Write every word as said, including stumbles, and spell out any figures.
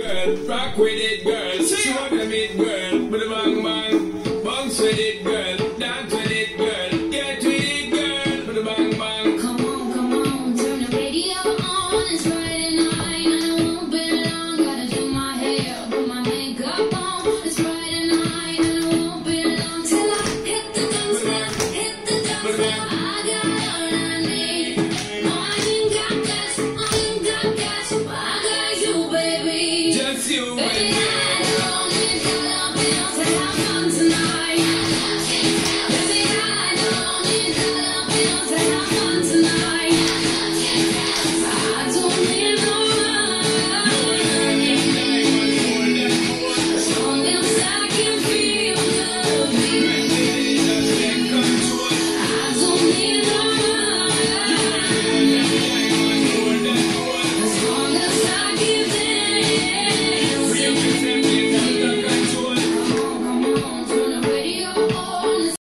girl, rock with it, girl. Show them it, girl. With a bang bang, bounce with it, girl. Dance with it, girl. Get with it, girl. With a bang bang. Come on, come on, turn the radio on. It's Friday night and I won't be long. Gotta do my hair, put my makeup on. It's Friday night and I won't be long till I hit the dance floor, hit the dance floor. I got all I need. No, I ain't got cash, I ain't got cash, but I got you, baby. Just you and me.